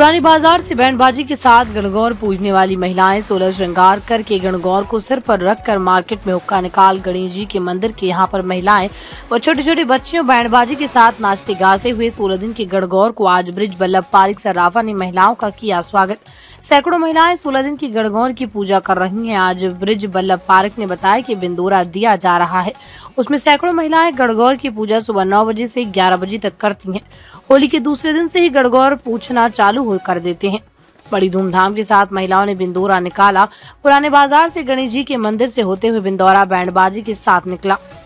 पुराने बाजार से बैंड बाजी के साथ गणगौर पूजने वाली महिलाएं 16 श्रृंगार करके गणगौर को सिर पर रखकर मार्केट में हुक्का निकाल गणेश जी के मंदिर के यहाँ पर महिलाएं व छोटे छोटे बच्चियों बैंड बाजी के साथ नाचते गाते हुए 16 दिन के गणगौर को आज ब्रिज बल्लभ पारिक सर्राफा ने महिलाओं का किया स्वागत। सैकड़ों महिलाएं 16 दिन की गणगौर की पूजा कर रही हैं। आज ब्रिज बल्लभ पारिक ने बताया कि बिंदोरा दिया जा रहा है, उसमें सैकड़ों महिलाएं गणगौर की पूजा सुबह 9 बजे से 11 बजे तक करती हैं। होली के दूसरे दिन से ही गणगौर पूछना चालू कर देते हैं। बड़ी धूमधाम के साथ महिलाओं ने बिंदोरा निकाला। पुराने बाजार से गणेश जी के मंदिर से होते हुए बिंदौरा बैंड बाजी के साथ निकला।